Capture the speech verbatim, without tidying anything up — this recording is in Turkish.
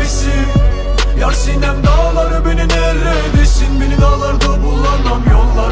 neredesin? Yar sinem dağları beni neredesin? Beni dağlarda bulamam yollar.